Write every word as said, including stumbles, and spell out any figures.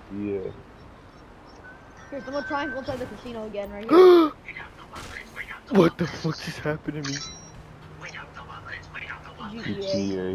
Yeah. Here's the little triangle inside the casino again, right here. What the fuck just happened to me? G T A.